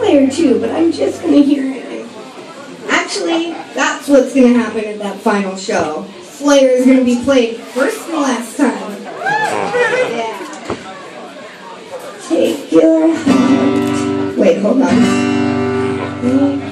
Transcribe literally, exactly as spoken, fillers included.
Slayer too, but I'm just going to hear it. Actually, that's what's going to happen at that final show. Slayer is going to be played first and last time. Yeah. Take your heart. Wait, hold on.